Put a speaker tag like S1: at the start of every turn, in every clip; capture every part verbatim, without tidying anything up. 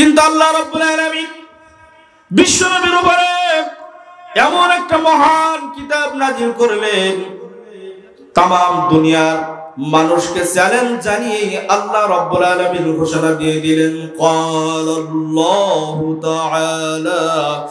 S1: কিন্তু আল্লাহ রাব্বুল আলামিন বিশ্বনবীর উপরে এমন একটা মহান কিতাব নাজিল করলেন, তামাম দুনিয়ার মানুষকে চ্যালেঞ্জ জানিয়ে আল্লাহ রাব্বুল আলামিন ঘোষণা দিয়ে দিলেন, ক্বালাল্লাহু তাআলা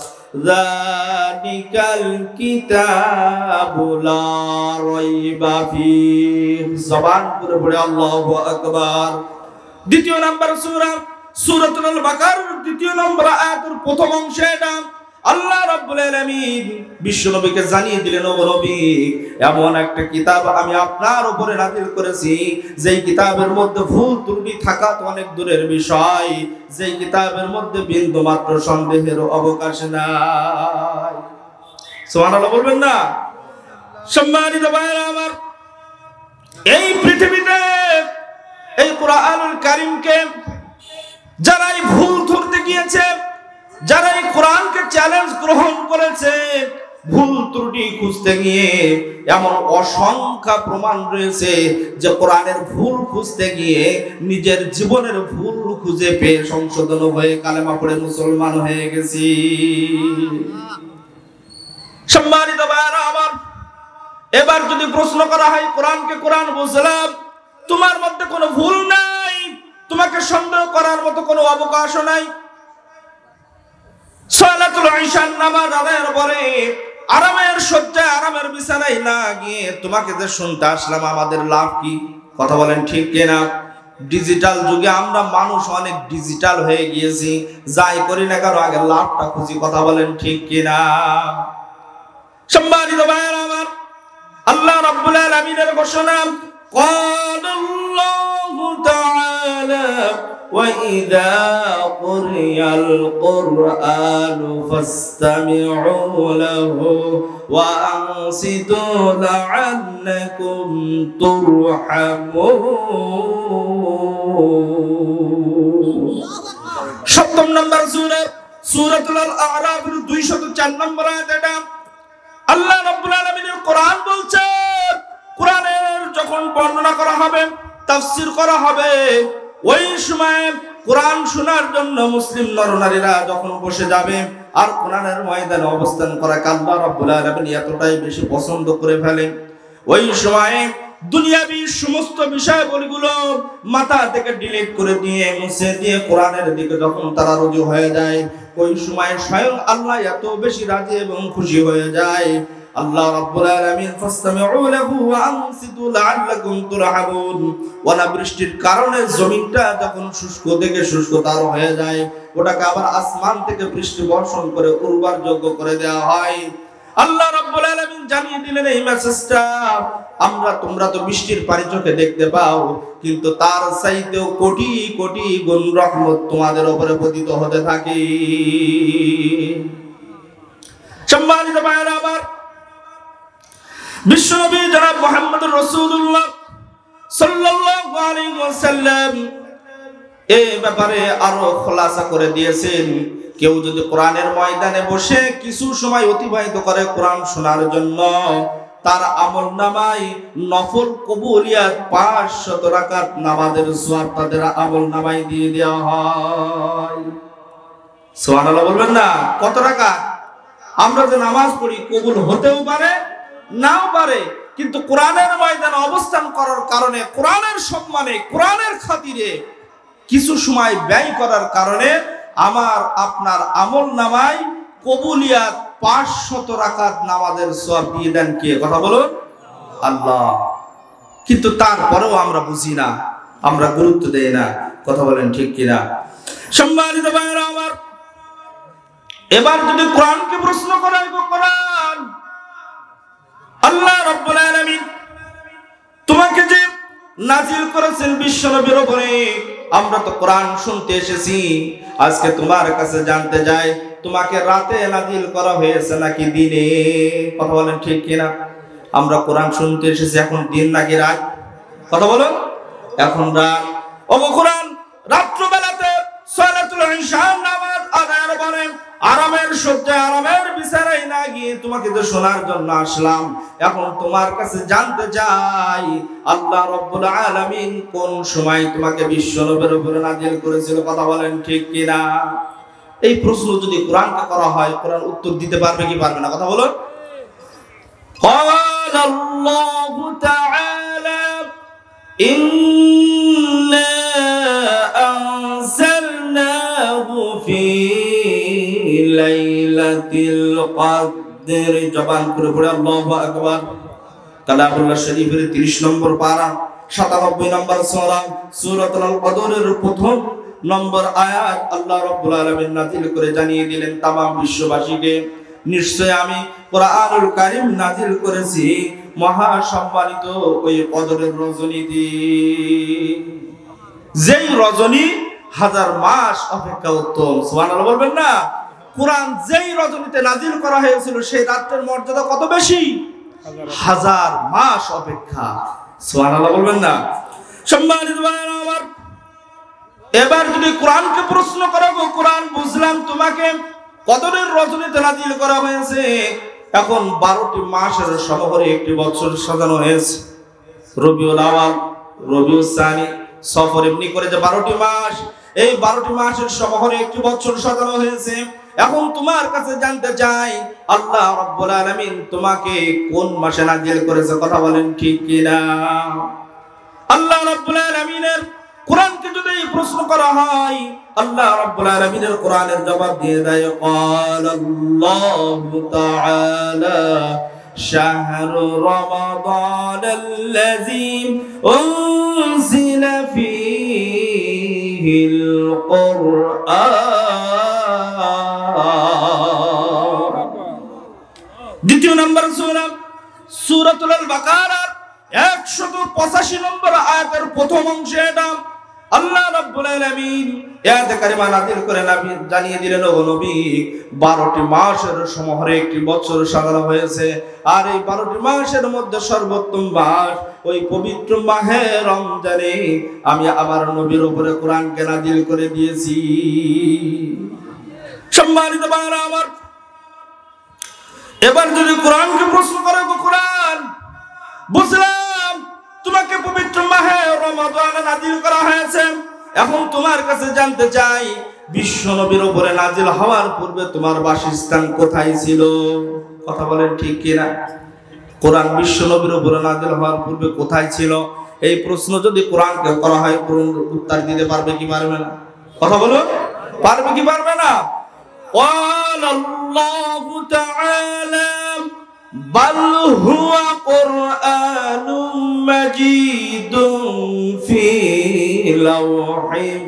S1: যালিকাল কিতাবু লা রাইবা ফীহি। জবান করে পড়ে আল্লাহু আকবার। দ্বিতীয় নাম্বার সূরা সূরাতুল বাকারার দ্বিতীয় নম্বর আয়াতের প্রথম অংশে এটা আল্লাহ রাব্বুল আলামিন বিশ্বনবীকে জানিয়ে দিলেন, ও নবী, এমন একটা কিতাব আমি আপনার উপরে নাযিল করেছি যেই কিতাবের মধ্যে ভুল ত্রুটি থাকা তো অনেক দূরের বিষয়, যেই কিতাবের মধ্যে বিন্দু মাত্র সন্দেহের অবকাশ নাই। সুবহানাল্লাহ বলবেন না? সম্মানিত ভাইরা আমার, এই পৃথিবীতে এই কোরআনুল কারীমকে যারাই ভুল ধরতে গিয়েছে, যারা এই কোরআনকে চ্যালেঞ্জ গ্রহণ করেছে, ভুল ত্রুটি খুঁজতে গিয়ে এমন অসংখ্য প্রমাণ রয়েছে যে কোরআনের ভুল খুঁজতে গিয়ে নিজের জীবনের ভুল খুঁজে পেয়ে সংশোধন হয়ে কালেমা পড়ে মুসলমান হয়ে গেছি। সম্মানিত ভাইরা আমার, এবার যদি প্রশ্ন করা হয় কোরআনকে কোরআন বুঝলাম, তোমার মধ্যে কোনো ভুল নাই, তোমাকে সন্দেহ করার মতো কোনো অবকাশ নাই। সালাতুল ইশার নামাজ আদায়ের পরে আরামের শয্যায় আরামের বিছানায় না গিয়ে তোমাকে যে শুনতে আসলাম, আমাদের লাভ কি? কথা বলেন ঠিক কিনা? ডিজিটাল যুগে আমরা মানুষ অনেক ডিজিটাল হয়ে গিয়েছি, যাই করি না কেন আগে লাভটা খুঁজি। কথা বলেন ঠিক কিনা? সম্মানিত ভাইরা আমার, আল্লাহ রাব্বুল আলামিনের ঘোষণা, ক্বালাল্লাহু তাআলা وَإِذَا قُرِئَ الْقُرْآنُ فَاسْتَمِعُوا لَهُ وَأَنصِتُوا لَعَلَّكُمْ تُرْحَمُونَ। সপ্তম নম্বর সূরা সূরাতুল আ'রাফের দুইশত চার নম্বর আয়াত এটা আল্লাহ রাব্বুল আলামিনের কোরআন বলছে, কোরআনের যখন বর্ণনা করা হবে, তাফসীর করা হবে, ওই সময় কোরআন শোনার জন্য মুসলিম নরনারীরা যখন বসে যাবে আর কোরআনের ময়দানে অবস্থান করা আল্লাহ রাব্বুল আলামিন এতটাই বেশি পছন্দ করে ফেলে, ওই সময় দুনিয়াবি সমস্ত বিষয়গুলো মাথা থেকে ডিলিট করে দিয়ে মুছে দিয়ে কোরআনের দিকে যখন তারা রুজু হয়ে যায়, ওই সময় স্বয়ং আল্লাহ এত বেশি রাজি এবং খুশি হয়ে যায়। আল্লাহ রাব্বুল আলামিন ফাসতামিউ লাহু ওয়া আনসিতু লাআল্লাকুম তুরহামুন। অনাবৃষ্টির কারণে জমিনটা যখন শুষ্ক থেকে শুষ্কতর হয়ে যায়, ওটাকে আবার আসমান থেকে বৃষ্টি বর্ষণ করে উর্বর যোগ্য করে দেওয়া হয়। আল্লাহ রাব্বুল আলামিন জানিয়ে দিলেন এই মেসেজটা, আমরা তোমরা তো বৃষ্টির পানি চোখে দেখতে পাও, কিন্তু তার চাইতেও কোটি কোটি গুণ রহমত তোমাদের উপরে পতিত হতে থাকে। সম্মানিত ভাইরা আমার, বিশ্বনবী জনাব মুহাম্মদুর রাসূলুল্লাহ সাল্লাল্লাহু আলাইহি ওয়াসাল্লাম এই ব্যাপারে আরো খোলাসা করে দিয়েছেন, কেউ যদি কোরআনের ময়দানে বসে কিছু সময় অতিবাহিত করে কোরআন শোনার জন্য, তার আমলনামায় নফল কবুলিয়াত পাঁচশত রাকাত নামাজের সওয়াব তাদের আমলনামায় দিয়ে দেওয়া হয়। সুবহানাল্লাহ বলবেন না? কত রাকাত? আমরা যে নামাজ পড়ি কবুল হতেও পারে নাও পারে, কিন্তু কোরআনের ময়দানে অবস্থান করার কারণে, কোরআনের সম্মানে, কোরআনের খাতিরে কিছু সময় ব্যয় করার কারণে আমার আপনার আমলনামায় কবুলিয়াত পাঁচশত রাকাত নামাজের সওয়াব দিয়ে দেন কে? কথা বলুন, আল্লাহ। কিন্তু তারপরেও আমরা বুঝি না, আমরা গুরুত্ব দেই না। কথা বলেন ঠিক কিনা? সম্মানিত ভাইরা আমার, এবার যদি কোরআনকে প্রশ্ন করা হয়, কোরআন আল্লাহ রাব্বুল আলামিন তোমাকে যে নাজিল করেছেন বিশ্বনবীর উপরে, আমরা তো কোরআন শুনতে এসেছি, আজকে তোমার কাছে জানতে যাই তোমাকে রাতে নাজিল করা হয়েছে নাকি দিনে? কথা বলেন ঠিক কিনা? আমরা কোরআন শুনতে এসেছি, এখন দিন নাকি রাত? কথা বলুন, এখন রাত। ওগো কোরআন রাত্র বেলাতে সালাতুল ইশা নামাজ আদায়ের স্থানে আরামের সজ্জায় আরামের বিছানায় না গিয়ে তোমাকে তো শোনার জন্য আসলাম। এখন তোমার কাছে জানতে চাই আল্লাহ রাব্বুল আলামিন কোন সময় তোমাকে বিশ্ব নবীর উপরে নাযিল করেছিল? কথা বলেন ঠিক কিনা? এই প্রশ্ন যদি কোরআনকে করা হয়, কোরআন উত্তর দিতে পারবে কি পারবে না? কথা বলুন। قال الله تعالى إنا أنزلناه في ليلة القدر। জবান করে পড়ে আল্লাহু আকবার। কালামুল্লাহ শরীফের ত্রিশ নম্বর পারা, সাতানব্বই নম্বর সূরা, সূরাতুল কদরের প্রথম নম্বর আয়াত আল্লাহ রাব্বুল আলামিন নাযিল করে জানিয়ে দিলেন তামাম বিশ্ববাসীকে, নিশ্চয় আমি কোরআনুল কারীম নাযিল করেছি মহা সম্মানিত ওই কদরের রজনীতে, যেই রজনী হাজার মাস অপেক্ষা উত্তম। সুবহানাল্লাহ বলবেন না? কোরআন যেই রজনীতে নাযিল করা হয়েছিল সেই রাতের মর্যাদা কত বেশি? হাজার মাস অপেক্ষা। সুবহানাল্লাহ বলবেন না? সম্মানিত ভাইরা আমার, এবার যদি কোরআনকে প্রশ্ন করো, কোরআন বুঝলাম তোমাকে কদরের রজনীতে নাযিল করা হয়েছে, এখন বারোটি মাসের সমহরে একটি বছর সাজানো হয়েছে। রবিউল আওয়াল, রবিউল সানি, সফর এমনি করে যে বারোটি মাস, এই বারোটি মাসের সমহরে একটি বছর সাজানো হয়েছে। এখন তোমার কাছে জানতে চাই আল্লাহ রাব্বুল আলামিন তোমাকে কোন মাসে নাযিল করেছে? কথা বলেন ঠিক কিনা? আল্লাহ রাব্বুল আলামিনের কোরআনকে যদি প্রশ্ন করা হয়, আল্লাহ রাব্বুল আলামিনের কোরআনের জবাব দিয়ে দেয় ক্বালাল্লাহু তাআলা শাহরু রমাদানাল্লাযী উনজিলা ফীহিল কুরআন। দ্বিতীয় নম্বর সূরা, সূরাতুল বাকারার একশত পঁচাশি নম্বর আয়াতের প্রথম অংশে এটা আল্লাহ রাব্বুল আলামিন আয়াতে কারিমা নাযিল করে নবী জানিয়ে দিলেন, ও নবী বারোটি মাসের সমহরে একটি বছর সাজানো হয়েছে, আর এই বারোটি মাসের মধ্যে সর্বোত্তম মাস ওই পবিত্র মাহে রমজানে আমি আমার নবীর উপরে কোরআনকে নাযিল করে দিয়েছি। সম্মানিত ভাইরা আমার, এবার যদি কোরআনকে প্রশ্ন করে, কোরআন বুঝলাম তোমাকে পবিত্র মাহে রমাদানে নাযিল করা হয়েছে, এখন তোমার কাছে জানতে চাই বিশ্ব নবীর উপরে নাযিল হওয়ার পূর্বে তোমার বাসস্থান কোথায় ছিল? কথা বলেন ঠিক কিনা? কোরআন বিশ্ব নবীর উপরে নাযিল হওয়ার পূর্বে কোথায় ছিল? এই প্রশ্ন যদি কোরআনকে করা হয়, কোরআন উত্তর দিতে পারবে কি পারবে না? কথা বলুন, পারবে কি পারবে না? ক্বালাল্লাহু তাআলা বাল হুয়া কুরআনুম মাজিদুন ফি লাওহিম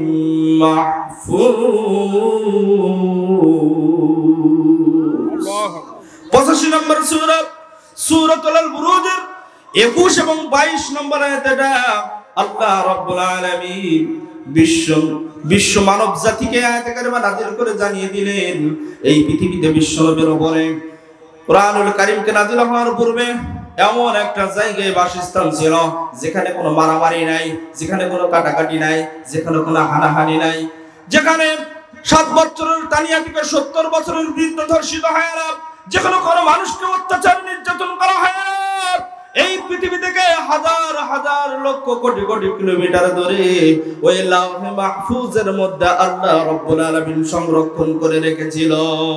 S1: মাহফুজ। পঁচাশি নম্বর সূরা, সূরাতুল বুরুজের একুশ এবং বাইশ নম্বর আয়াতে আল্লাহ রাব্বুল আলামিন বিশ্ব বিশ্ব মানব জাতিকে আয়াতে কারিমা নাযিল করে জানিয়ে দিলেন, এই পৃথিবীতে বিশ্ব নবীর উপরে কোরআনুল কারীমকে নাযিল হওয়ার পূর্বে এমন একটা জায়গায় বাসস্থান ছিল যেখানে কোনো মারামারি নাই, যেখানে কোনো কাটাকাটি নাই, যেখানে কোনো হানাহানি নাই, যেখানে সাত বছরের তানিয়া থেকে সত্তর বছরের বৃদ্ধ ধর্ষিত হয় না, যেখানে কোনো মানুষকে অত্যাচার নির্যাতন করা হয় না। এই পৃথিবী থেকে হাজার হাজার লক্ষ কোটি কোটি কিলোমিটার দূরে ওই লাওহে মাহফুজের মধ্যে আল্লাহ রাব্বুল আলামিন সংরক্ষণ করে রেখেছিল।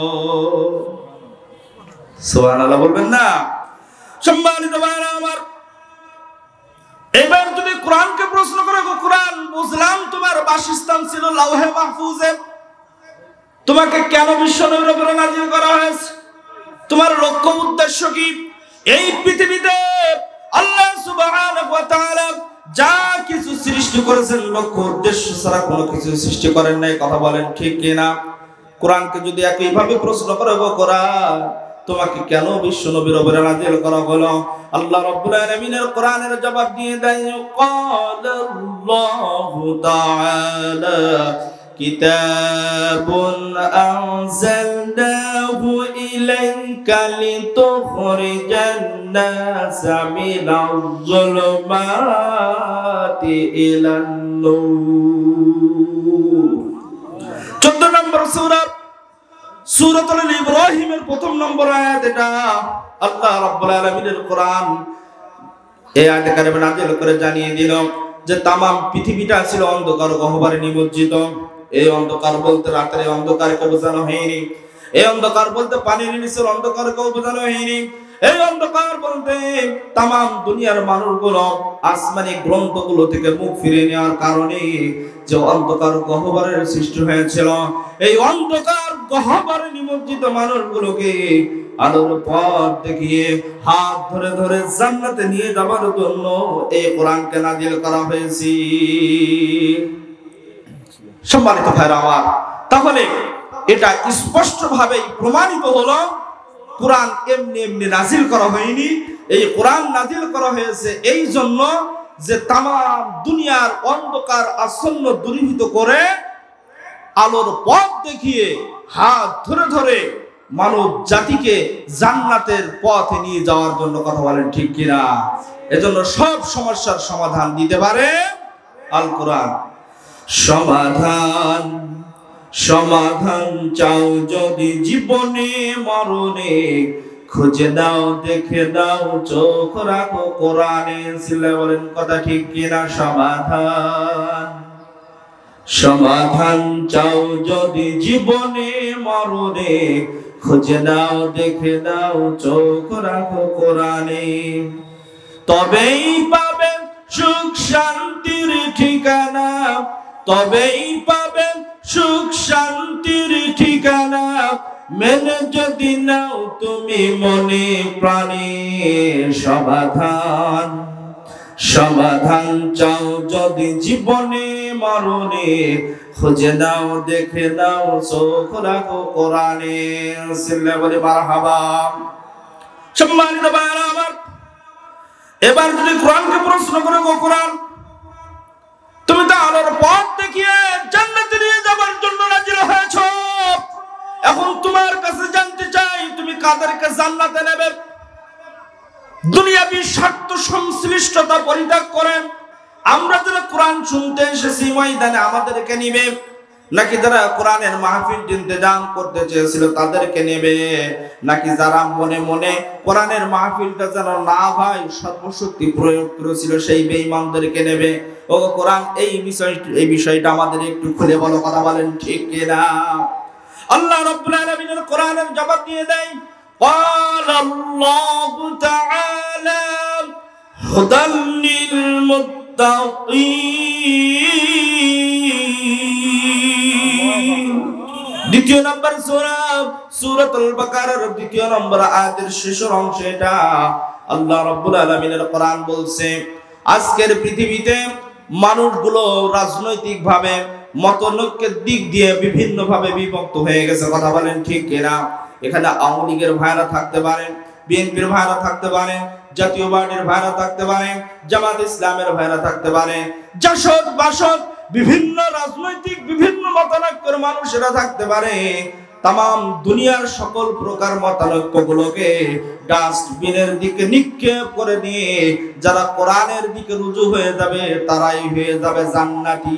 S1: সুবহানাল্লাহ বলবেন না? সম্মানিত ভাইরা আমার, এবার যদি কোরআনকে প্রশ্ন করে, কোরআন বুঝলাম তোমার বাসস্থান ছিল লাওহে মাহফুজে, তোমাকে কেন বিশ্ব নবীর উপরে নাযিল করা হয়েছে? তোমার লক্ষ্য উদ্দেশ্য কি? এই পৃথিবীতে আল্লাহ সুবহানাহু ওয়া তাআলা যা কিছু সৃষ্টি করেছেন লক্ষ্য উদ্দেশ্য ছাড়া কোনো কিছু সৃষ্টি করেন নাই। কথা বলেন ঠিক কিনা? কোরআনকে যদি একইভাবে প্রশ্ন করে, কোরআন তোমাকে কেন বিশ্ব নবীর উপরে নাযিল করা হলো? আল্লাহ রাব্বুল আলামিনের কোরআনের জবাব দিয়ে দেয় ক্বালাল্লাহু তাআলা কিতাবুন আনজালনাহু ইলাইকা লিতুখরিজান নাসা মিনাজ যুলুমাতি ইলান নূর। চৌদ্দ নম্বর সূরা, সূরাতুল ইব্রাহিমের প্রথম নম্বর আয়াত এটা। আল্লাহ রাব্বুল আলামিনের কোরআন এই আয়াতে কারিমা নাযিল করে জানিয়ে দিল যে তামাম পৃথিবীটা ছিল অন্ধকার গহ্বরে নিমজ্জিত। এই অন্ধকার বলতে রাতের অন্ধকারকে বোঝানো হয়নি, এই অন্ধকার বলতে পানির নিচের অন্ধকারকেও বোঝানো হয়নি, এই অন্ধকার বলতে তামাম দুনিয়ার মানুষগুলো আসমানি গ্রন্থগুলো থেকে মুখ ফিরিয়ে নেওয়ার কারণে যে অন্ধকার গহ্বরের সৃষ্টি হয়েছিল, এই অন্ধকার গহ্বরে নিমজ্জিত মানুষগুলোকে আলোর পথ দেখিয়ে হাত ধরে ধরে জান্নাতে নিয়ে যাবার জন্য এই কোরআনকে নাযিল করা হয়েছে। সম্মানিত ভাইরা আমার, তাহলে এটা স্পষ্টভাবে প্রমাণিত হলো কোরআন এমনি এমনি নাযিল করা হয়নি। এই কোরআন নাযিল করা হয়েছে এই জন্য যে তামাম দুনিয়ার অন্ধকার আচ্ছন্ন দূরীভূত করে আলোর পথ দেখিয়ে হাত ধরে ধরে মানব জাতিকে জান্নাতের পথে নিয়ে যাওয়ার জন্য। কথা বলেন ঠিক কিনা? এজন্য সব সমস্যার সমাধান দিতে পারে আল কোরআন। সমাধান সমাধান চাও যদি জীবনে মরণে, খুঁজে দাও দেখে দাও চোখ রাখো কোরআনে। সিলে বলেন কথা ঠিক কিনা? সমাধান সমাধান চাও যদি জীবনে মরণে, খুঁজে দাও দেখে দাও চোখ রাখো কোরআনে। তবেই পাবেন সুখ শান্তির ঠিকানা, তবেই পাবেন সুখ শান্তির ঠিকানা। মেনে যদি নাও তুমি মনে প্রাণে, সমাধান সমাধান চাও যদি জীবনে মরণে, খুঁজে দাও দেখে দাও চোখ রাখো কোরআনে। সিল্লা বলে মারহাবা। সম্মানিত ভাইরা আমার, এবার যদি কোরআনকে প্রশ্ন করে, গো কোরআন তুমি তো আলোর পথ দেখিয়ে জান্নাতে নিয়ে যাবার জন্য নাযিল হয়েছ, এখন তোমার কাছে জানতে চাই তুমি কাদেরকে জান্নাতে নেবে? দুনিয়াবী স্বার্থ সংশ্লিষ্টতা পরিত্যাগ করেন আমরা যারা কোরআন শুনতে এসেছি ময়দানে আমাদেরকে নিবে, নাকি যারা কোরআনের মাহফিল ইন্তজাম করতে চেয়েছিল তাদেরকে নেবে, নাকি যারা মনে মনে কোরআনের মাহফিলটা যেন না হয় সর্বশক্তি প্রয়োগ করেছিল সেই বেঈমানদেরকে নেবে? ও কোরআন এই বিষয় এই বিষয়টা আমাদের একটু খুলে বলো, কথা বলেন ঠিক কিনা? আল্লাহ রাব্বুল আলামিনের কোরআনের জবাব দিয়ে দেয়, قال الله تعالى هدى للمتقين। দ্বিতীয় নম্বর সূরা সূরাতুল বাকারার দ্বিতীয় নম্বর আয়াতের শেষের অংশ এটা। আল্লাহ রাব্বুল আলামিনের কোরআন বলছে আজকের পৃথিবীতে মানুষগুলো রাজনৈতিক ভাবে মতানৈক্যের দিক দিয়ে বিভিন্ন ভাবে বিভক্ত হয়ে গেছে। কথা বলেন ঠিক কিনা? এখানে আওয়ামী লীগের ভাইরা থাকতে পারে, বিএনপির ভাইরা থাকতে পারে, জাতীয় পার্টির ভাইরা থাকতে পারে, জামাত ইসলামের ভাইরা থাকতে পারে, জাসদ বাসদ বিভিন্ন রাজনৈতিক বিভিন্ন মতানৈক্যের মানুষেরা থাকতে পারে। তামাম দুনিয়ার সকল প্রকার মতানৈক্যগুলোকে ডাস্টবিনের দিকে নিক্ষেপ করে দিয়ে যারা কোরআনের দিকে রুজু হয়ে যাবে তারাই হয়ে যাবে জান্নাতি।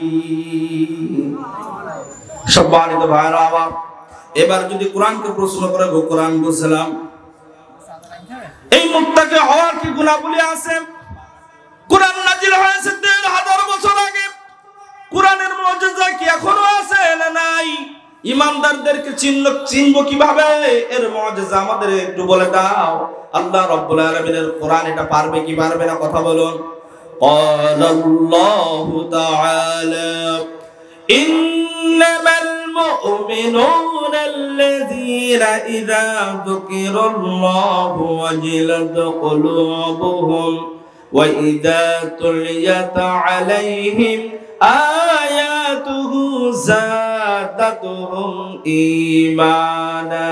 S1: সম্মানিত ভাইরা আমার, এবার যদি কোরআনকে প্রশ্ন করে, গো কোরআন বুঝলাম এই মুত্তাকি হওয়ার কি গুণাবলী আছে? কোরআন নাযিল হয়েছে দেড় হাজার বছর আগে, কোরআনের মুজিজা কি এখনো আছে না নাই? ইমানদারদেরকে চিহ্ন চিনবো কিভাবে? এর মুজিজা আমাদের একটু বলে দাও। আল্লাহ রাব্বুল আলামিনের কোরআন এটা পারবে কি পারবে না? কথা বলুন। ক্বালাল্লাহু তাআলা ইন্নামাল মুমিনুনা আল্লাযীনা ইযা যুকিরাল্লাহু ওয়াজিলাত কুলুবুহুম ওয়া ইযা তুলিয়াত আলাইহিম আয়াতুহু যাদাতুহুম ঈমানা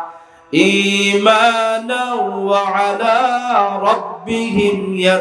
S1: ঈমানা ওয়া আলা রাব্বিহিম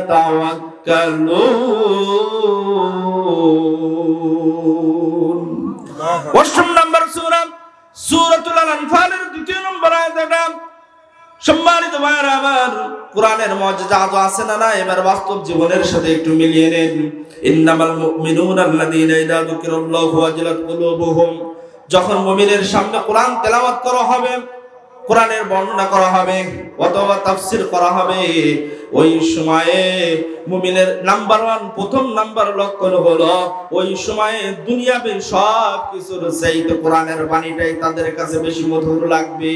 S1: ইয়াতাওয়াক্কালুন। অষ্টম নম্বর সূরা সূরাতুল আনফালের দ্বিতীয় নম্বর আয়াত। সম্মানিত ভাইরা আমার, কোরআনের মুজিজা আজ আছে না না? এবার বাস্তব জীবনের সাথে একটু মিলিয়ে নেন। ইন্নামাল মুমিনুনা আল্লাযীনা ইযা যুকিরাল্লাহু ওয়াজিলাত কুলুবুহুম যখন মুমিনের সামনে কোরআন তেলাওয়াত করা হবে, কোরআনের বর্ণনা করা হবে অথবা তাফসীর করা হবে, ওই সময়ে মুমিনের নাম্বার ওয়ান প্রথম নাম্বার লক্ষণ হলো ওই সময়ে দুনিয়াবে সব কিছুর চাইতে কোরআনের বাণীটাই তাদের কাছে বেশি মধুর লাগবে।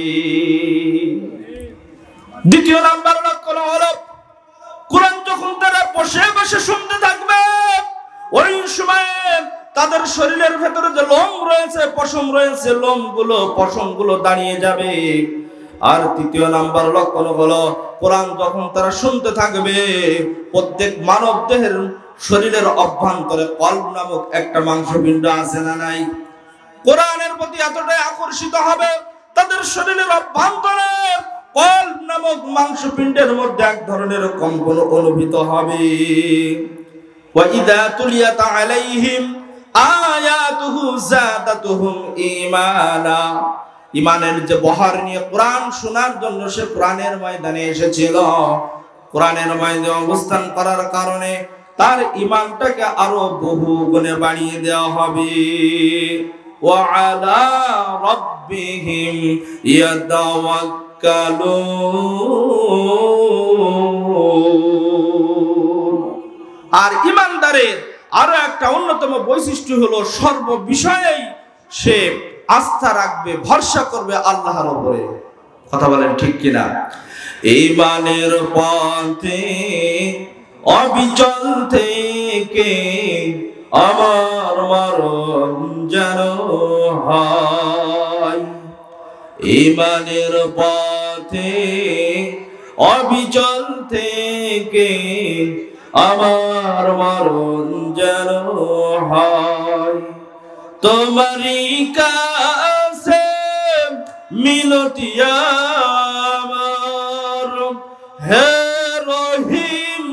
S1: দ্বিতীয় নাম্বার লক্ষণ হলো কোরআন যখন তারা বসে বসে শুনতে থাকবে, ওই সময়ে তাদের শরীরের ভেতরে যে লোম রয়েছে, পশম রয়েছে, লোমগুলো পশমগুলো দাঁড়িয়ে যাবে। আর তৃতীয় নাম্বার লক্ষণ হলো কোরআন যখন তারা শুনতে থাকবে, প্রত্যেক মানব দেহের শরীরের অভ্যন্তরে কলব নামক একটা মাংসপিণ্ড আছে না নাই? কোরআনের প্রতি এতটাই আকর্ষিত হবে তাদের শরীরের অভ্যন্তরে কলব নামক মাংসপিণ্ডের মধ্যে এক ধরনের কম্পন অনুভূত হবে। ওয়া ইযা তুলিয়াত আলাইহিম আয়াতুহু যাদাতুহুম ঈমানা, ঈমানের যে বহার নিয়ে কোরআন শোনার জন্য সে কোরআনের ময়দানে এসেছিল, কোরআনের ময়দানে অবস্থান করার কারণে তার ঈমানটাকে আরো বহু গুণে বাড়িয়ে দেওয়া হবে। ওয়া আলা রাব্বিহিম ইয়াতাওয়াক্কালুন। আর ঈমানদারের আরো একটা অন্যতম বৈশিষ্ট্য হলো সর্ব বিষয়েই সে আস্থা রাখবে, ভরসা করবে আল্লাহর উপরে। কথা বলেন ঠিক কিনা? ঈমানের পথে অবিচল থেকে আমার মরণ যেন হয়, ঈমানের পথে অবিচল থেকে আমার মরণ যেন হয়। তোমারই কাছে মিনতি আমার, হে রহিম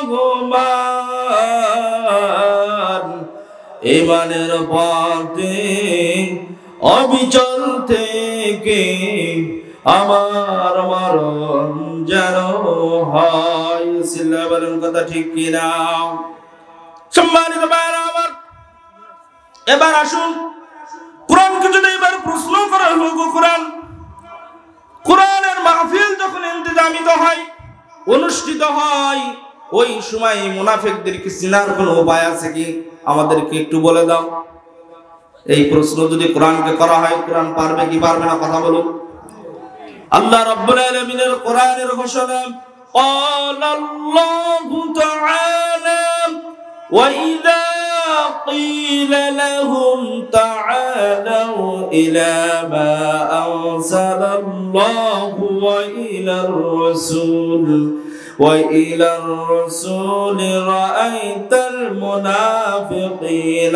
S1: রহমান। ঈমানের পথে অবিচল থেকে আমার মরণ যেন হয়। সিল্লা বলেন কথা ঠিক কিনা? সম্মানিত ভাইরা আমার, এবার আসুন কোরআনকে যদি এবার প্রশ্ন করা হলো, কোরআন কোরআনের মাহফিল যখন ইন্তেজামিত হয়, অনুষ্ঠিত হয়, ওই সময় মুনাফিকদেরকে চিনার কোনো উপায় আছে কি? আমাদেরকে একটু বলে দাও। এই প্রশ্ন যদি কোরআনকে করা হয়, কোরআন পারবে কি পারবে না? কথা বলুন। আল্লাহ রাব্বুল আলামিনের কোরআনের ঘোষণা, ক্বালাল্লাহু তাআলা ওয়া ইযা قيل لهم تعالوا إلى ما أنزل الله وإلى الرسول وإلى الرسول رأيت المنافقين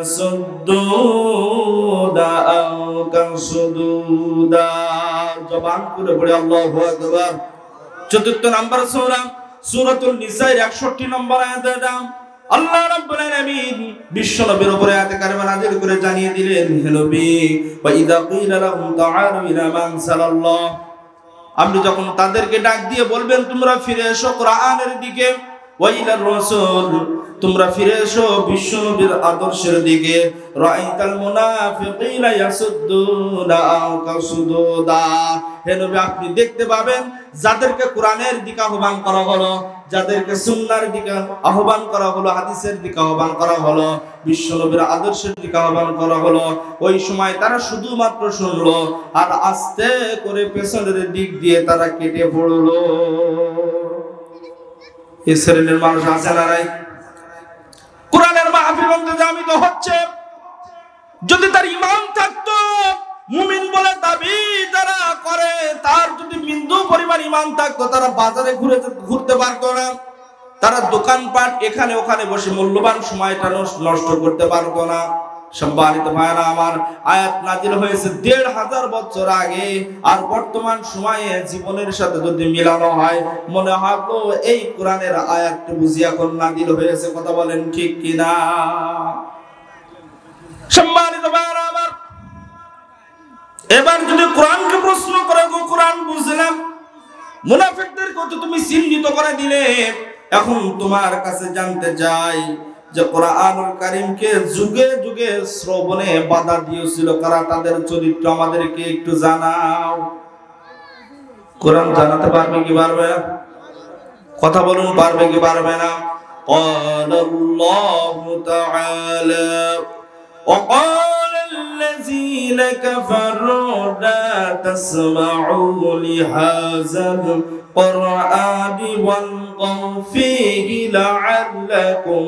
S1: يصدون عنك صدودا। জবান করে পড়ে আল্লাহু আকবার। চতুর্থ নম্বর সূরা সূরাতুন নিসার একষট্টি নম্বর আয়াতের নাম আল্লাহ রাব্বুল আলামিন বিশ্ব নবীর উপরে আয়াত কারিমা নাযিল করে জানিয়ে দিলেন, হে নবী, ওয়া ইযা ক্বিলা লাহুম তাআলু ইলা মা আনসালাল্লাহ, আপনি যখন তাদেরকে ডাক দিয়ে বলবেন তোমরা ফিরে এসো কোরআনের দিকে, ওয়া ইলার রাসূল, তোমরা ফিরে এসো বিশ্ব নবীর আদর্শের দিকে, রাআইতাল মুনাফিকিনা ইয়াসুদ্দুনা আনকা সুদুদা, হে নবী আপনি দেখতে পাবেন যাদেরকে কোরআনের দিকে আহ্বান করা হলো, যাদেরকে সুন্নাহর দিকে আহ্বান করা হলো, হাদিসের দিকে আহ্বান করা হলো, বিশ্ব নবীর আদর্শের দিকে আহ্বান করা হলো, ওই সময় তারা শুধুমাত্র শুনলো আর আস্তে করে পেছনের দিক দিয়ে তারা কেটে পড়লো। এই শ্রেণীর মানুষ আছে না নাই? কোরআনের মাহফিল ইন্তেজামিত হচ্ছে, যদি তার ঈমান থাকতো, মুমিন বলে দাবি তারা করে, তার যদি বিন্দু পরিমাণ ঈমান থাকতো, তারা বাজারে ঘুরে ঘুরতে পারতো না, তারা দোকানপাট এখানে ওখানে বসে মূল্যবান সময়টা নষ্ট করতে পারতো না। সম্মানিত ভাইরা আমার, আয়াত নাজিল হয়েছে দেড় হাজার বছর আগে, আর বর্তমান সময়ে জীবনের সাথে যদি মিলানো হয়, মনে হলো এই কোরআনের আয়াতটি বুঝি এখন নাজিল হয়েছে। কথা বলেন ঠিক কিনা? সম্মানিত ভাইরা আমার, এবার যদি কোরআনকে প্রশ্ন করে, গো কোরআন বুঝলাম, মুনাফিকদের কথা তুমি চিহ্নিত করে দিলে, এখন তোমার কাছে জানতে চাই যে কোরআনুল কারীমকে যুগে যুগে শ্রবণে বাধা দিয়েছিল কারা, তাদের চরিত্র আমাদেরকে একটু জানাও। কোরআন জানাতে পারবে কি পারবে না? কথা বলুন, পারবে কি পারবে না? ক্বালাল্লাহু তাআলা وقال الذين كفروا لا تسمعوا لهذا القرآن والغوا فيه لعلكم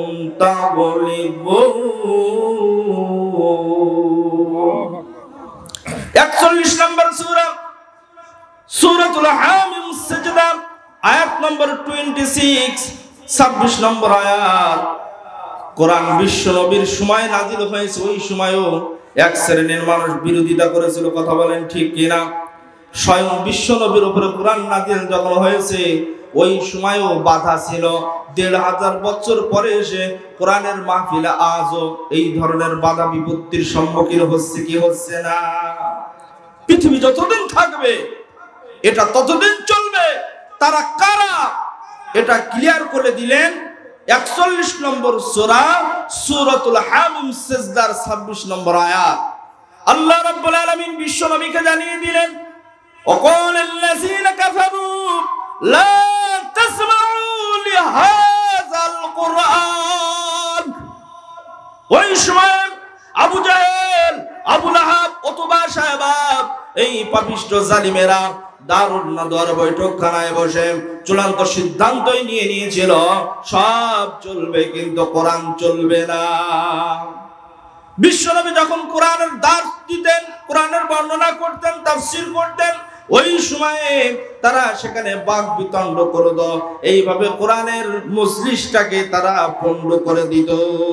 S1: تغلبون একচল্লিশ নম্বর সূরা সূরাতুল হামিম সিজদা আয়াত নম্বর ছাব্বিশ, ছাব্বিশ নম্বর আয়াত। কোরআন বিশ্ব নবীর সময় নাজিল হয়েছে, ওই সময়ও এক শ্রেণীর মানুষ বিরোধিতা করেছিল। কথা বলেন ঠিক কিনা? স্বয়ং বিশ্ব নবীর উপরে কোরআন নাজিল যখন হয়েছে ওই সময়ও বাধা ছিল। দেড় হাজার বছর পরে এসে কোরআনের মাহফিলে আজও এই ধরনের বাধা বিপত্তির সম্মুখীন হচ্ছে কি হচ্ছে না? পৃথিবী যতদিন থাকবে এটা ততদিন চলবে। তারা কারা এটা ক্লিয়ার করে দিলেন একচল্লিশ নম্বর সূরা সূরাতুল হামিম সিজদার ছাব্বিশ নম্বর আয়াত। আল্লাহ রাব্বুল আলামিন বিশ্ব নবীকে জানিয়ে দিলেন ওয়াকালাল্লাযীনা কাফারু লা তাসমাউ লিহাযাল কুরআন। ওই সময় আবু জাহেল, আবু লাহাব, উতবা, শায়বা এই পাপিষ্ঠ জালিমেরা দারুন নাদওয়ার বৈঠকখানায় বসে চূড়ান্ত সিদ্ধান্তই নিয়ে নিয়েছিল সব চলবে কিন্তু কোরআন চলবে না। বিশ্বনবী যখন কোরআনের দার্স দিতেন, কোরআনের বর্ণনা করতেন, তাফসীর করতেন, ওই সময়ে তারা সেখানে বাক বিতণ্ড করে দাও, এইভাবে কোরআনের মজলিসটাকে তারা পণ্ড করে দিত।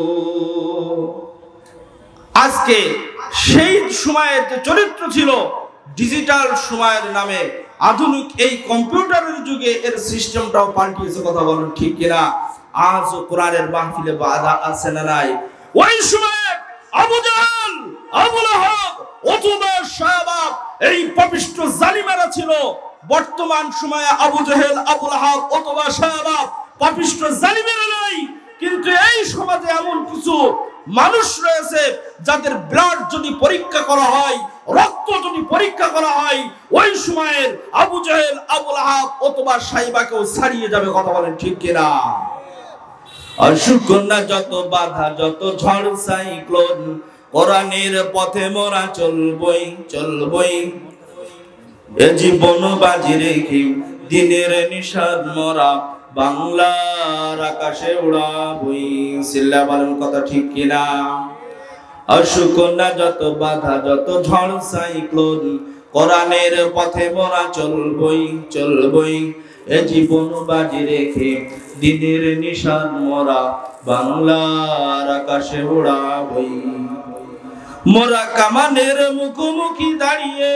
S1: আজকে সেই সময়ের যে চরিত্র ছিল ডিজিটাল সময়ের নামে আধুনিক এই কম্পিউটারের যুগে এর সিস্টেমটাও পাল্টিয়েছে। কথা বলুন ঠিক কিনা? আজও কোরআনের মাহফিলে বাধা আছে না নাই? ওই সময় আবু জাহেল, আবু লাহাব, উতবা, শায়বা এই পাপিষ্ঠ জালিমেরা ছিল। বর্তমান সময়ে আবু জাহেল, আবু লাহাব, উতবা, শায়বা পাপিষ্ঠ জালিমেরা নাই, কিন্তু এই সমাজে এমন কিছু মানুষ রয়েছে যাদের ব্লাড যদি পরীক্ষা করা হয়, রক্ত যদি পরীক্ষা করা হয়, ওই সময়ের আবু জাহেল, আবু লাহাব, উতবা, শায়বাকেও ছাড়িয়ে যাবে। কথা বলেন ঠিক কিনা? অসুকন্যা যত বাধা, যত ঝড় সাইক্লোন, কোরআনের পথে মোরা চলবই চলবই। এ জীবন বাজি রেখে দিনের নিশাদ মোরা বাংলার আকাশে উড়াবই। সিল্লা বলেন কথা ঠিক কিনা? অসুকন্যা যত বাধা, যত ঝড় সাইক্লোন, কোরআনের পথে মোরা চলবই চলবই। এ জীবন বাজি রেখে দিনের নিশান মোরা বাংলার আকাশে উড়াবই। মোরা কামানের মুখোমুখি দাঁড়িয়ে,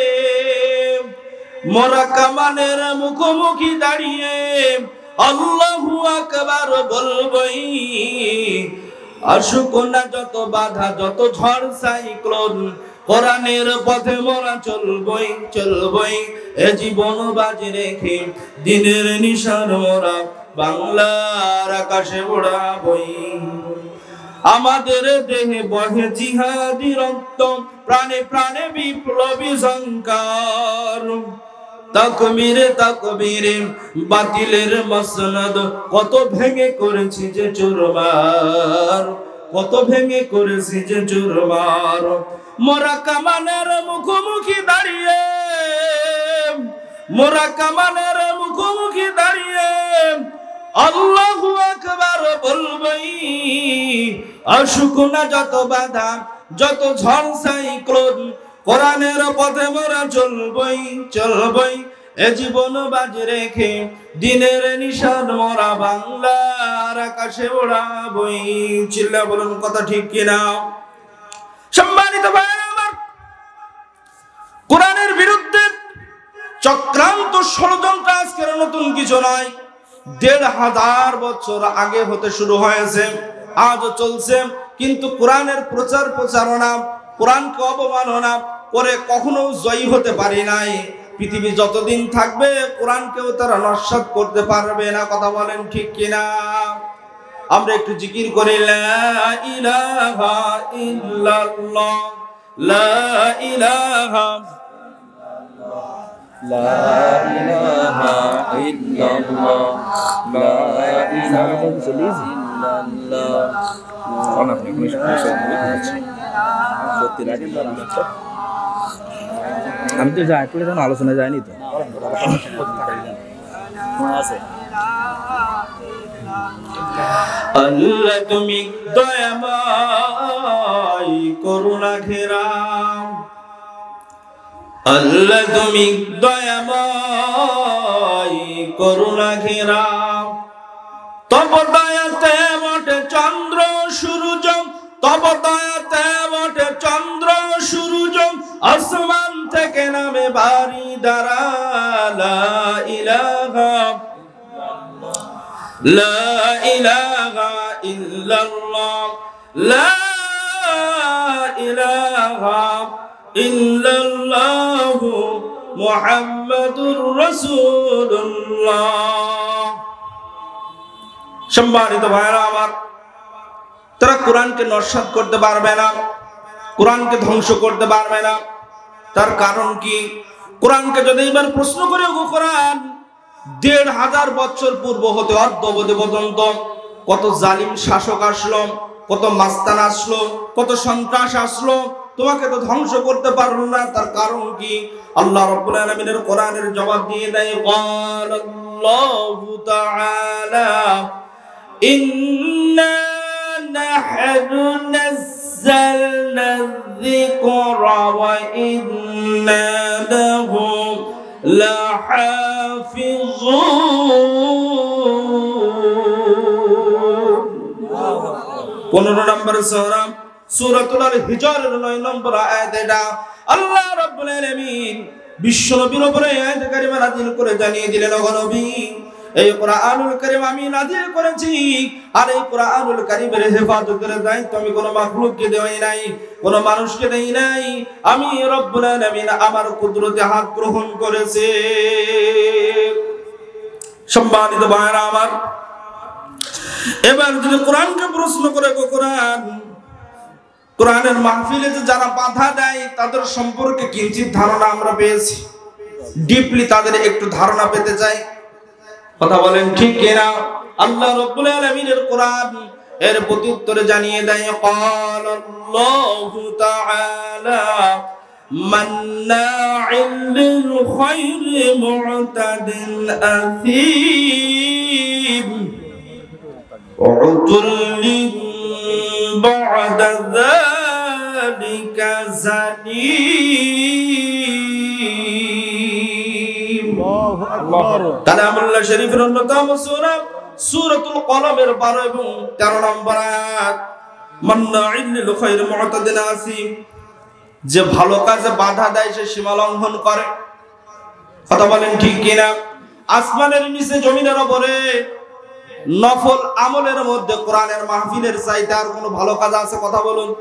S1: মোরা কামানের মুখোমুখি দাঁড়িয়ে আল্লাহু আকবার বলবই। আসুক না যত বাধা, যত ঝড় সাইক্লোন, কোরআনের পথে মোরা চলবই চলবই। এ জীবন বাজি রেখে দিনের নিশান মোরা বাংলার আকাশে উড়াবই। আমাদের দেহে বহে জিহাদি রক্ত, প্রাণে প্রাণে বিপ্লবী ঝংকার। তাকবীরে তাকবীরে বাতিলের মসনদ কত ভেঙে করেছি যে চুরমার, কত ভেঙে করেছি যে চুরমার। মোরা কামানের মুখোমুখি দাঁড়িয়ে, মোরা কামানের মুখোমুখি দাঁড়িয়ে আল্লাহু আকবার বলবই। আসুক না যত বাধা, যত ঝড় সাইক্লোন, কোরআনের পথে মোরা চলবই চলবই। এ জীবন বাজি রেখে দিনের নিশান মোরা বাংলার আকাশে ওড়াবই। চিল্লা বলুন কথা ঠিক কিনা? সম্মানিত ভাইরা আমার, কোরআনের বিরুদ্ধে চক্রান্ত ষড়যন্ত্র আজকের নতুন কিছু নয়। দেড় হাজার বছর আগে হতে শুরু হয়েছে, আজও চলছে। কিন্তু কোরআনের প্রচার প্রচারণা, কোরআনকে অবমাননা করে কখনো জয়ী হতে পারি নাই। পৃথিবী যতদিন থাকবে কোরআনকেও তারা নস্যাৎ করতে পারবে না। কথা বলেন ঠিক কিনা? আমরা একটু জিকির করি লা ইলাহা ইল্লাল্লাহ লা ইলাহা
S2: লা ইলাহা ইল্লাল্লাহ লা ইলাহা ইল্লাল্লাহ। আপনি কোন সত্যি রাখেন আমি তো যাই পড়ে যখন আলোচনা যায়নি তো আছে।
S1: আল্লাহ তুমি দয়াময় করুণা ঘেরা, আল্লাহ তুমি দয়াময় করুণা ঘেরা, তব দয়াতে বটে চন্দ্র সূর্য, তব দয়াতে বটে চন্দ্র সূর্য, আসমান থেকে নামে বাড়ি দ্বারা লা ইলাহা লা ইলাহা ইল্লাল্লাহ লা ইলাহা ইল্লাল্লাহু মুহাম্মাদুর রাসূলুল্লাহ। সম্মানিত ভাইরা আমার, তারা কোরআনকে নস্যাৎ করতে পারবে না, কোরআনকে ধ্বংস করতে পারবে না। তার কারণ কি? কোরআনকে যদি এবার প্রশ্ন করে গো কোরআন দেড় হাজার বছর পূর্ব হতে অদ্যাবধি পর্যন্ত কত জালিম শাসক আসলো, কত মাস্তান আসলো, কত সন্ত্রাস আসলো, তোমাকে তো ধ্বংস করতে পারলো না। তার কারণ কি? আল্লাহ রাব্বুল আলামিনের কোরআনের জবাব দিয়ে দেয় ক্বালাল্লাহু তাআলা ইন্না নাহনু নাযালনা যিকরা ওয়া ইন্না লাহু লাহাফিজুন। পনেরো নম্বর সূরা সূরাতুল হিজরের নয় নম্বর আয়াত। এটা আল্লাহ রাব্বুল আলামিন বিশ্ব নবীর উপরে আয়াত কারিমা নাযিল করে জানিয়ে দিলেন, ও নবী এই কোরআনুল কারীম আমি নাযিল করেছি, আর এই কোরআনুল কারীমের হেফাজতের দায়িত্ব আমি কোন মাখলুককে দেই নাই, কোন মানুষকে দেই নাই, আমি রব্বুল আলামিন আমার কুদরতে হাত গ্রহণ করেছে। সম্মানিত ভাইরা আমার, এবার যদি কোরআনকে প্রশ্ন করে গো কোরআন, কোরআনের মাহফিলে যে যারা বাধা দেয় তাদের সম্পর্কে কিঞ্চিত ধারণা আমরা পেয়েছি, ডিপলি তাদের একটু ধারণা পেতে চাই। কথা বলেন ঠিক কিনা? আল্লাহ রাব্বুল আলামিনের কোরআন এর প্রত্যুত্তরে জানিয়ে দেয় ক্বালাল্লাহু তাআলা মান্না'ইল লিল খায়রি মু'তাদিন আথীম উতুল্লিন বা'দা যালিকা যানীম। কালামুল্লাহ শরীফের অন্যতম সূরা সূরাতুল কলমের বারো এবং তেরো নম্বর আয়াত। মান্না'ইল লিল খায়রি মু'তাদিন আসিম, যে ভালো কাজে বাধা দেয় সে সীমা লঙ্ঘন করে। কথা বলেন ঠিক কিনা? আসমানের নিচে জমিনের উপরে নফল আমলের মধ্যে কোরআনের মাহফিলের চাইতে আর কোনো ভালো কাজ আছে? কথা বলুন,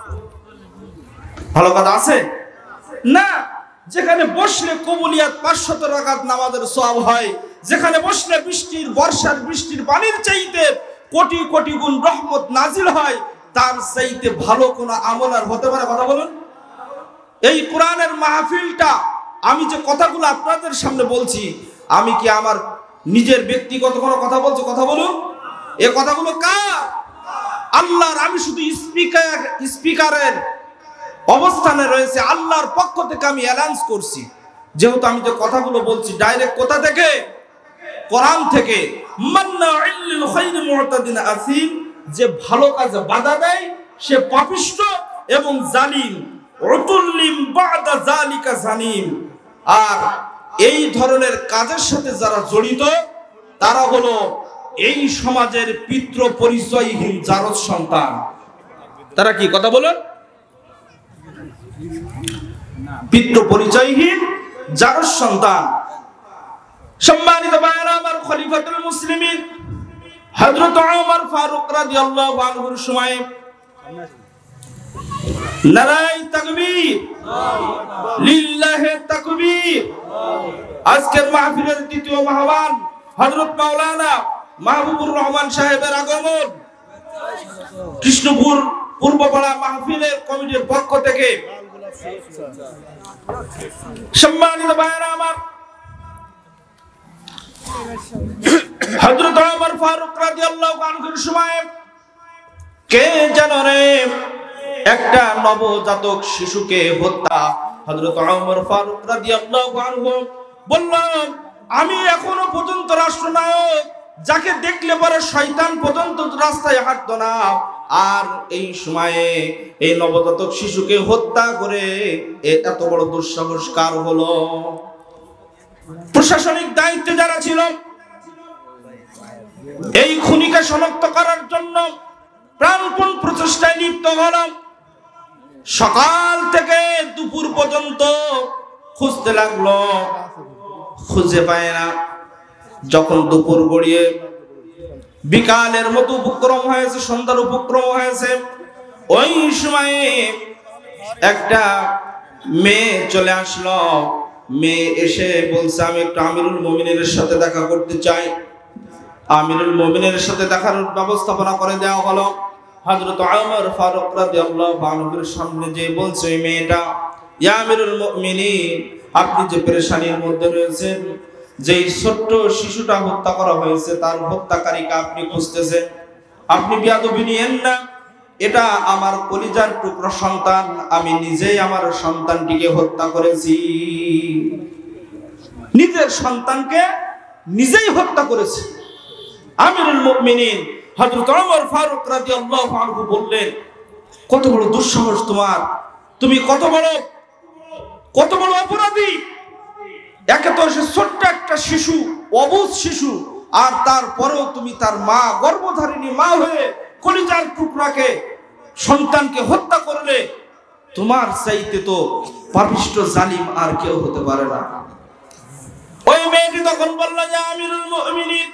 S1: ভালো কাজ আছে না? যেখানে বসলে কবুলিয়াত পাঁচশত রাকাত নামাজের সওয়াব হয়, যেখানে বসলে বৃষ্টির বর্ষার বৃষ্টির পানির চাইতে কোটি কোটি গুণ রহমত নাজিল হয়, তার চাইতে ভালো কোনো আমল আর হতে পারে? কথা বলুন। এই কোরআনের মাহফিলটা আমি যে কথাগুলো আপনাদের সামনে বলছি, আমি কি আমার নিজের ব্যক্তিগত কোনো কথা বলছি? কথা বলুন। এই কথাগুলো কার? আল্লাহর। আমি শুধু স্পিকার স্পিকারের অবস্থানে রয়েছে, আল্লাহর পক্ষ থেকে আমি অ্যানাউন্স করছি। যেহেতু আমি যে কথাগুলো বলছি ডাইরেক্ট কোথা থেকে? কোরআন থেকে। মান্না'ইল লিল খায়রি মু'তাদিন আসিম, যে ভালো কাজে বাধা দেয় সে পাপিষ্ঠ এবং জালিম। উতুল্লিম বা'দা যালিকা জানিম। আর এই ধরনের কাজের সাথে যারা জড়িত তারা হলো এই সমাজের পিতৃ পরিচয়হীন জারজ সন্তান। তারা কি? কথা বলুন। পিতৃ পরিচয়হীন জারজ সন্তান। সম্মানিত ভাইরা আমার, খলিফাতুল মুসলিমিন হযরত ওমর ফারুক রাদিয়াল্লাহু আনহুর সময় নারায়ে তাকবীর, লিল্লাহি তাকবীর। আজকের মাহফিলের দ্বিতীয় মেহমান হযরত মাওলানা মাহবুবুর রহমান সাহেবের আগমন কৃষ্ণপুর পূর্বপাড়া মাহফিলের কমিটির পক্ষ থেকে। সম্মানিত ভাইরা আমার, হযরত ওমর ফারুক রাদিয়াল্লাহু আনহুর সময় কে যেন রে একটা নবজাতক শিশুকে হত্যা। হযরত ওমর ফারুক রাদিয়াল্লাহু আনহু বললেন, আমি এখনো পর্যন্ত রাষ্ট্রনায়ক, যাকে দেখলে পরে শয়তান পর্যন্ত রাস্তায় হাঁটতো না, আর এই সময়ে এই নবজাতক শিশুকে হত্যা করে এত বড় দুঃসাহস কার হলো? প্রশাসনিক দায়িত্বে যারা ছিল এই খুনিকে শনাক্ত করার জন্য প্রাণপণ প্রচেষ্টায় লিপ্ত হলো। সকাল থেকে দুপুর পর্যন্ত খুঁজতে লাগলো, খুঁজে পায় না। যখন দুপুর গড়িয়ে বিকালের মতো উপক্রম হয়েছে, সন্ধ্যার উপক্রম হয়েছে, ওই সময়ে একটা মেয়ে চলে আসলো। মেয়ে এসে বলছে, আমি একটু আমিরুল মুমিনের সাথে দেখা করতে চাই। আমিরুল মুমিনের সাথে দেখার ব্যবস্থাপনা করে দেওয়া হলো। হযরত ওমর ফারুক রাদিয়াল্লাহু আনহুর সামনে যে বলছে ওই মেয়েটা, ইয়া আমিরুল মুমিনিন, আপনি যে পেরেশানির মধ্যে রয়েছেন, যেই ছোট্ট শিশুটা হত্যা করা হয়েছে তার হত্যাকারীকে আপনি খুঁজতেছেন, আপনি বেয়াদবি নিয়েন না। এটা আমার কলিজার টুকরো সন্তান, আমি নিজেই আমার সন্তানটিকে হত্যা করেছি। নিজের সন্তানকে নিজেই হত্যা করেছে। আমিরুল মুমিনিন হযরত ওমর ফারুক রাদিয়াল্লাহু আনহু বললেন, কত বড় দুঃসাহস তোমার, তুমি কত বড় কত বড় অপরাধী। একে তো সে ছোট্ট একটা শিশু, অবুঝ শিশু, আর তারপরেও তুমি তার মা, গর্ভধারিণী মা হয়ে কলিজার টুকরাকে, সন্তানকে হত্যা করলে। তোমার চাইতে তো পাপিষ্ঠ জালিম আর কেউ হতে পারে না। ওই মেয়েটি তখন বলল, যে আমিরুল মুমিনিন,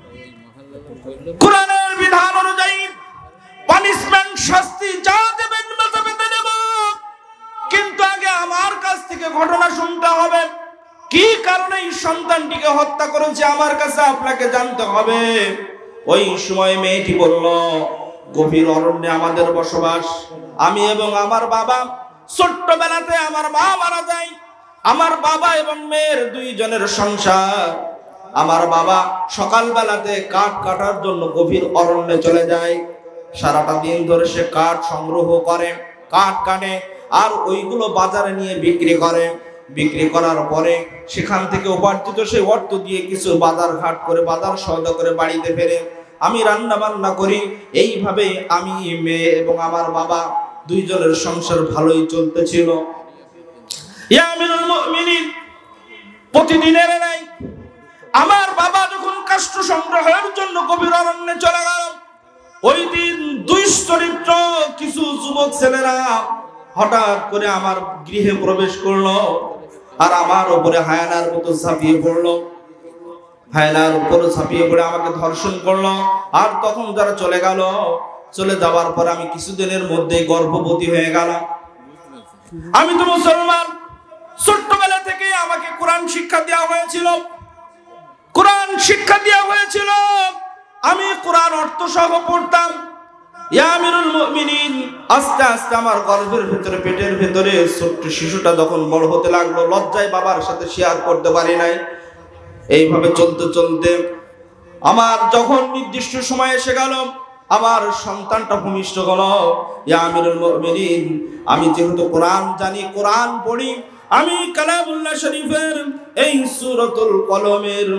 S1: কোরআনের বিধান অনুযায়ী পানিশমেন্ট, শাস্তি যা দেবেন মেটাবেতে দেব, কিন্তু আগে আমার কাছ থেকে ঘটনা শুনতে হবে। কি কারণে এই সন্তানটিকে হত্যা করেছে আমার কাছে আপনাকে জানতে হবে। ওই সময় মেয়েটি বলল, গভীর অরণ্যে আমাদের বসবাস, আমি এবং আমার বাবা, ছোট্টবেলাতে আমার মা মারা যায়, আমার বাবা এবং মেয়ের দুইজনের সংসার। আমার বাবা সকালবেলাতে কাঠ কাটার জন্য গভীর অরণ্যে চলে যায়। সারাটা দিন ধরে সে কাঠ সংগ্রহ করে, কাঠ কাটে, আর ওইগুলো বাজারে নিয়ে বিক্রি করে। বিক্রি করার পরে সেখান থেকে উপার্জিত সেই অর্থ দিয়ে কিছু বাজার ঘাট করে, বাজার সওদা করে বাড়িতে ফেরে। আমি রান্না বান্না করি। এইভাবে আমি, মেয়ে এবং আমার বাবা দুইজনের সংসার ভালোই চলতেছিল। ইয়া আমিরুল মুমিনিন, প্রতিদিনের নাই আমার বাবা যখন কাষ্ঠ সংগ্রহের জন্য গভীর অরণ্যে চলে গেল, ওই দিন দুইচরিত্র কিছু যুবক ছেলেরা হঠাৎ করে আমার গৃহে প্রবেশ করলো, আর আমার উপরে হায়ানার মতো ঝাঁপিয়ে পড়লো। হায়ানার উপরে ঝাঁপিয়ে পড়ে আমাকে ধর্ষণ করলো। আর তখন যারা চলে গেল, চলে যাওয়ার পর আমি কিছুদিনের মধ্যে গর্ভবতী হয়ে গেলাম। আমি তো মুসলমান, ছোট্টবেলা থেকে আমাকে কোরআন শিক্ষা দেওয়া হয়েছিল। কোরআন শিক্ষা দেওয়া হয়েছিল, আমি কোরআন অর্থ সহ পড়তাম। ইয়া আমিরুল মুমিনিন, আস্তে আস্তে আমার গর্ভের ভিতরে, পেটের ভিতরে ছোট্ট শিশুটা যখন বড় হতে লাগলো, লজ্জায় বাবার সাথে শেয়ার করতে পারি নাই। এইভাবে চলতে চলতে আমার যখন নির্দিষ্ট সময় এসে গেল, আমার সন্তানটা ভূমিষ্ঠ হলো। ইয়া আমিরুল মুমিনিন, আমি যেহেতু কোরআন জানি, কোরআন পড়ি, আমি কালামুল্লাহ শরীফের এই সূরাতুল কলমের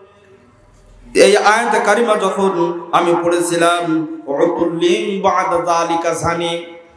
S1: এই আয়াত কারিমা যখন আমি পড়েছিলাম, উতুল্লিন বা'দা যালিকা জানি,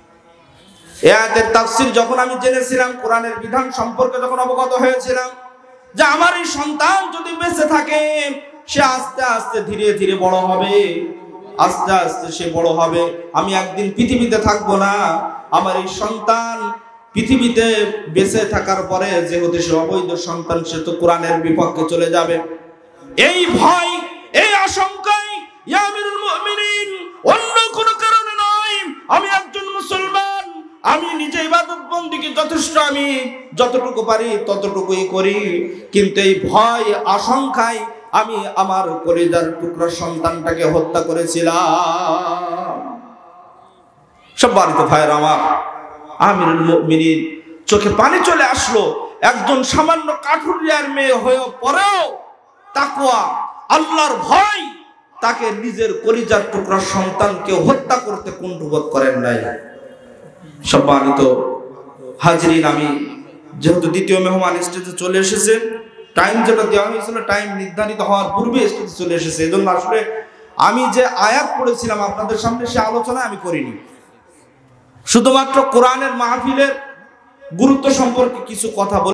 S1: এই আয়াতের তাফসীর যখন আমি জেনেছিলাম, কোরআনের বিধান সম্পর্কে যখন অবগত হয়েছিলাম, যে আমার এই সন্তান যদি বেঁচে থাকে, সে আস্তে আস্তে ধীরে ধীরে বড় হবে, আস্তে আস্তে সে বড় হবে, আমি একদিন পৃথিবীতে থাকবো না। আমার এই সন্তান পৃথিবীতে বেঁচে থাকার পরে যেহেতু সে অবৈধ সন্তান, সে তো কোরআনের বিপক্ষে চলে যাবে। এই ভয়, এই আশঙ্কায় ইয়া আমিরুল মুমিনিন, অন্য কোনো কারণে নয়, আমি একজন মুসলমান, আমি নিজে ইবাদত বন্দেগী যথেষ্ট, আমি যতটুকু পারি ততটুকুই করি, কিন্তু এই ভয় আশঙ্কায় আমি আমার কলিজার টুকরা সন্তানটাকে হত্যা করেছিলাম। সম্মানিত ভাইয়েরা আমার, আমিরুল মুমিনিন চোখে পানি চলে আসলো। একজন সামান্য কাঠুরিয়ার মেয়ে হয়েও পরেও তাকওয়া, আল্লাহর ভয় তাকে নিজের কলিজার টুকরা সন্তানকে হত্যা করতে কুণ্ঠবোধ করেন নাই। সম্মানিত হাজরিন, আমি যেহেতু দ্বিতীয় মেহমান স্টেজে চলে এসেছে, টাইম যেটা দেওয়া হয়েছিল টাইম নির্ধারিত হওয়ার পূর্বে স্টেজে চলে এসেছে, এই জন্য আসলে আমি যে আয়াত পড়েছিলাম আপনাদের সামনে সে আলোচনা আমি করিনি। শুধুমাত্র কোরআনের মাহফিলের গুরুত্ব সম্পর্কে কিছু কথা বলি।